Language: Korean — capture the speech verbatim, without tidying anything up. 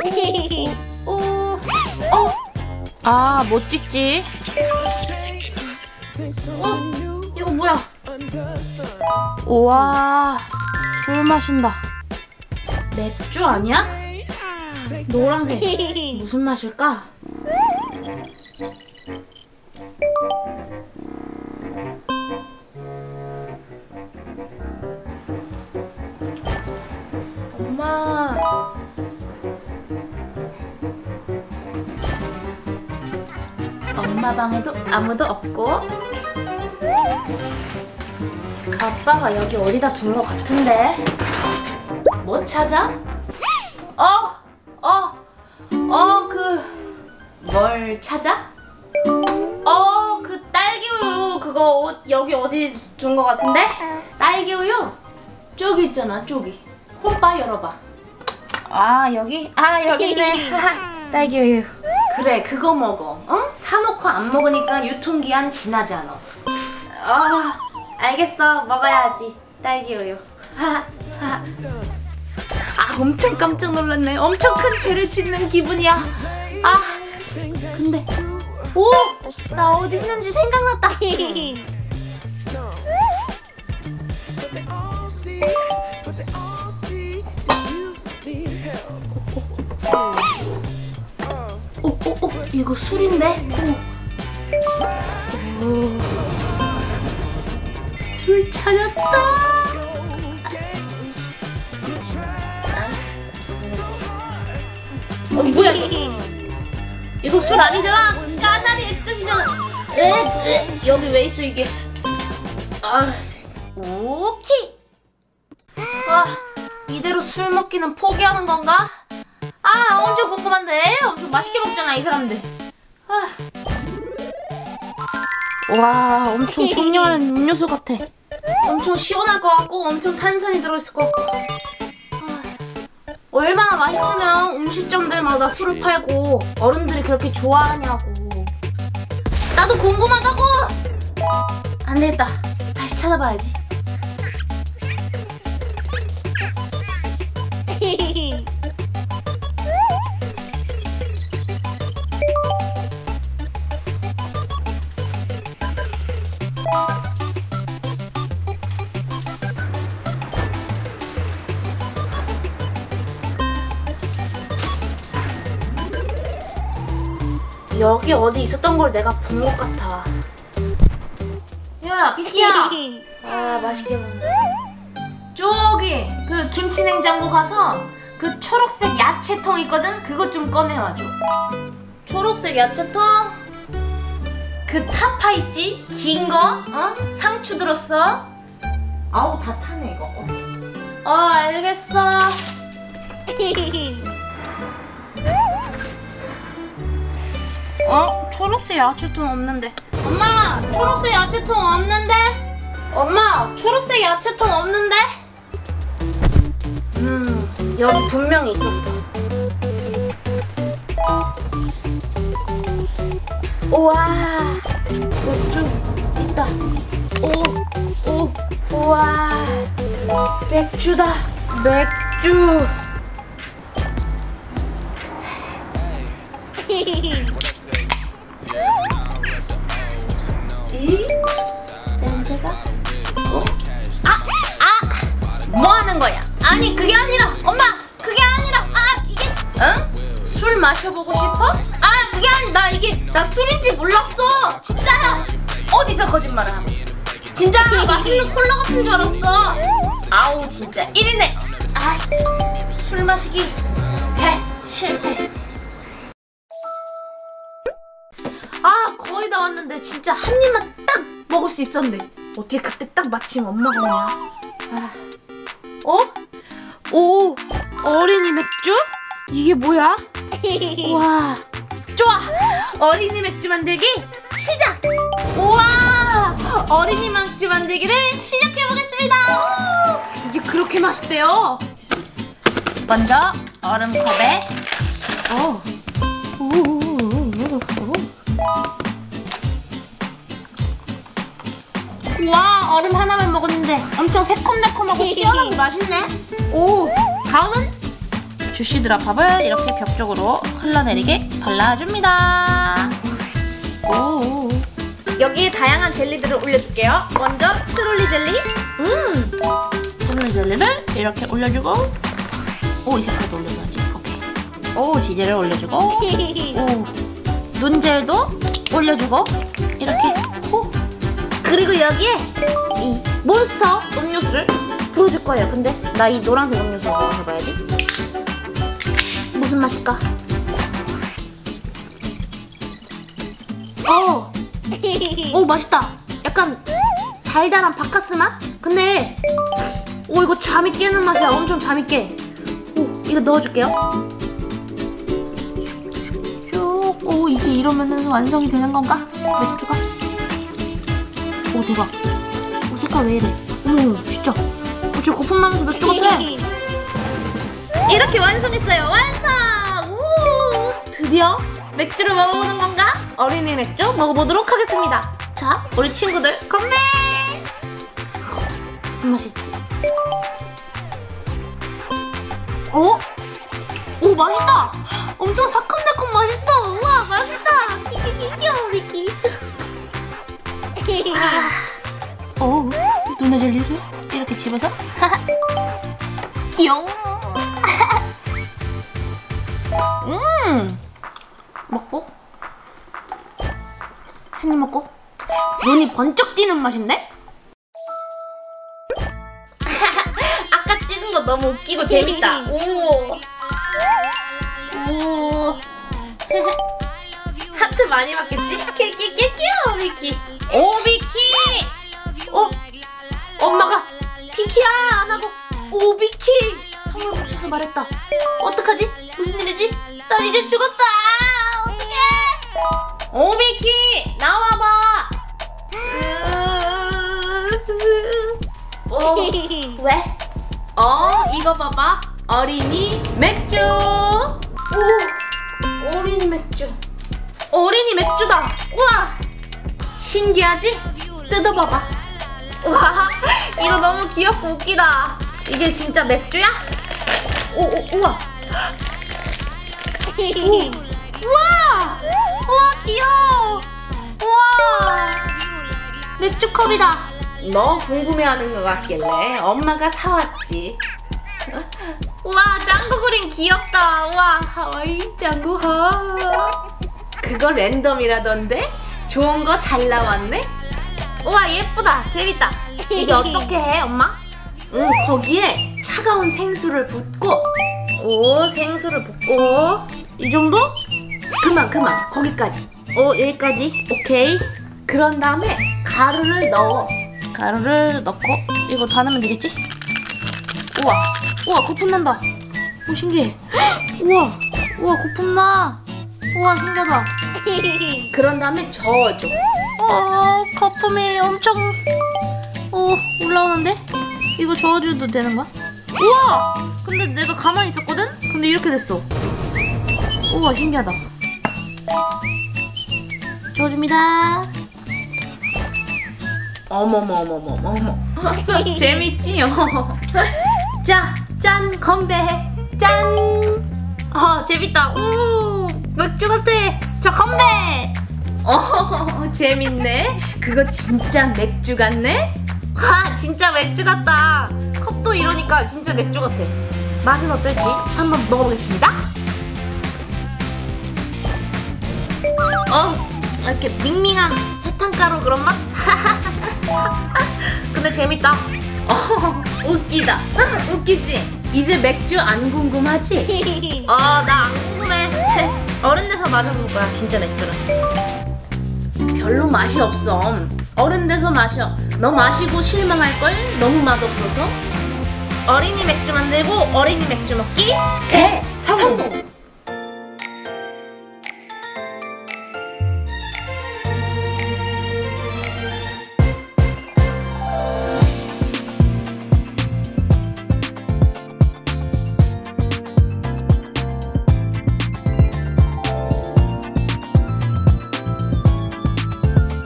오, 오, 어? 아, 못 찍지. 어? 이거 뭐야? 우와, 술 마신다. 맥주 아니야? 노란색. 무슨 맛일까? 엄마. 엄마 방에도 아무도 없고 아빠가 여기 어디다 둔 것 같은데. 뭐 찾아? 어? 어? 어, 그... 뭘 찾아? 어, 그 딸기우유 그거 어, 여기 어디 둔 것 같은데? 딸기우유? 저기 있잖아, 저기. 홈바 열어봐. 아, 여기? 아, 여기 있네. 딸기우유. 그래, 그거 먹어. 응? 사놓고 안 먹으니까 유통기한 지나지 않아. 아, 알겠어. 먹어야지. 딸기우유. 아, 엄청 깜짝 놀랐네. 엄청 큰 죄를 짓는 기분이야. 아, 근데 오! 나 어디 있는지 생각났다. 오, 오, 오, 이거 술인데? 오. 오. 술 찾았다. 어, 뭐야 이거? 이거 술 아니잖아. 까다리 액젓이잖아. 에, 에, 여기 왜 있어 이게? 아, 오케이. 아, 이대로 술 먹기는 포기하는 건가? 아, 엄청 궁금한데. 엄청 맛있게 먹잖아 이 사람들. 아. 와, 엄청 청량한 음료수 같아. 엄청 시원할 것 같고 엄청 탄산이 들어있을 것 같고. 아. 얼마나 맛있으면 음식점들마다 술을 팔고 어른들이 그렇게 좋아하냐고. 나도 궁금하다고. 안 되겠다. 다시 찾아봐야지. 여기 어디 있었던 걸 내가 본 것 같아. 야, 비키야. 아, 맛있게 먹는다. 저기 그 김치 냉장고 가서 그 초록색 야채통 있거든? 그것 좀 꺼내와줘. 초록색 야채통? 그 타파 있지? 긴 거? 어? 상추 들었어? 아우, 다 타네 이거. 어떡해. 어, 알겠어. 어? 초록색 야채통 없는데. 엄마! 초록색 야채통 없는데? 엄마! 초록색 야채통 없는데? 음, 여기 분명히 있었어. 우와! 좀 있다. 오! 오! 우와! 맥주다! 맥주! 이? 냄새가? 어? 아! 아! 뭐 하는 거야? 아니, 그게 아니라! 엄마! 그게 아니라! 아! 이게! 응? 술 마셔보고 싶어? 아! 그게 아니! 나 이게! 나 술인지 몰랐어! 진짜야! 어디서 거짓말을 하고 있어? 진짜 맛있는 콜라 같은 줄 알았어! 아우, 진짜 일이네! 아! 술 마시기 대 실패! 아, 거의 다 왔는데 진짜 한 입만 딱 먹을 수 있었는데 어떻게 그때 딱 마침 엄마가 오냐. 아. 어? 오, 어린이 맥주? 이게 뭐야? 우와, 좋아! 어린이 맥주 만들기 시작! 우와! 어린이 맥주 만들기를 시작해보겠습니다! 오, 이게 그렇게 맛있대요. 먼저 얼음컵에 어. 와, 얼음 하나만 먹었는데 엄청 새콤달콤하고 시원하고 맛있네. 오, 다음은 주시드랍밥을 이렇게 벽 쪽으로 흘러내리게 발라줍니다. 오. 여기에 다양한 젤리들을 올려줄게요. 먼저 트롤리 젤리. 음. 트롤리 젤리를 이렇게 올려주고, 오, 이 색깔도 올려줘야지. 오케이. 오, 지젤을 올려주고, 오, 눈젤도 올려주고, 이렇게. 오. 그리고 여기에 이 몬스터 음료수를 부어줄 거예요. 근데 나 이 노란색 음료수 한번 해봐야지. 무슨 맛일까? 어, 오 맛있다. 약간 달달한 바카스 맛? 근데 오 이거 잠이 깨는 맛이야. 엄청 잠이 깨. 오 이거 넣어줄게요. 쭉. 오 이제 이러면은 완성이 되는 건가? 맥주가? 오 대박. 오 색깔 왜 이래? 어머 진짜. 오 진짜 거품 나면서 맥주 같아. 이렇게 완성했어요. 완성! 우! 드디어 맥주를 먹어보는 건가? 어린이 맥주 먹어보도록 하겠습니다. 자, 우리 친구들 건배! 무슨 맛이지? 오? 오 맛있다! 엄청 새콤달콤 맛있어! 우와 맛있다! 귀여워 미키. 아. 오 눈의 젤리를 이렇게 집어서 띠용. 음 먹고 한 입 먹고 눈이 번쩍 띄는 맛인데? 아까 찍은 거 너무 웃기고 재밌다. 오. 오. 하트 많이 받겠지? 키키키키오 미키. 오 미키. 어? 엄마가 비키야 안 하고 오 비키 성을 붙여서 말했다. 어떡하지? 무슨 일이지? 난 이제 죽었다. 어떡해? 오 비키 나와봐. 어, 왜? 어 이거 봐봐. 어린이 맥주. 오 어린이 맥주. 어린이 맥주다. 우와 신기하지? 뜯어봐봐. 와 이거 너무 귀엽고 웃기다. 이게 진짜 맥주야? 오, 오 우와. 오, 우와 우와 귀여워. 우와 맥주컵이다. 너 궁금해하는 것 같길래 엄마가 사왔지. 우와 짱구 그림 귀엽다. 우와 하와이 짱구하. 그거 랜덤이라던데? 좋은 거 잘 나왔네? 우와 예쁘다. 재밌다. 이제 어떻게 해 엄마? 응 거기에 차가운 생수를 붓고. 오 생수를 붓고 이 정도? 그만 그만 거기까지. 오 여기까지. 오케이. 그런 다음에 가루를 넣어. 가루를 넣고 이거 다 넣으면 되겠지? 우와 우와 거품 난다. 오 신기해. 우와 우와 거품 나. 우와 신기하다. 그런 다음에 저어줘. 어 거품이 엄청 어 올라오는데? 이거 저어줘도 되는 거야? 우와 근데 내가 가만히 있었거든? 근데 이렇게 됐어. 우와 신기하다. 저어줍니다. 어머머머머머머. 재밌지요? 자, 짠 건배. 짠. 어 재밌다. 오 맥주 같아. 자 건배. 어 재밌네. 그거 진짜 맥주 같네? 와 진짜 맥주 같다. 컵도 이러니까 진짜 맥주 같아. 맛은 어떨지 한번 먹어보겠습니다. 어 이렇게 밍밍한 사탕가루 그런 맛? 근데 재밌다. 어 웃기다. 웃기지? 이제 맥주 안 궁금하지? 어 나 안 궁금해. 어른 돼서 마셔볼 거야 진짜 맥주는. 별로 맛이 없어. 어른 돼서 마셔. 너 마시고 실망할걸? 너무 맛없어서. 어린이 맥주 만들고 어린이 맥주 먹기 대성공!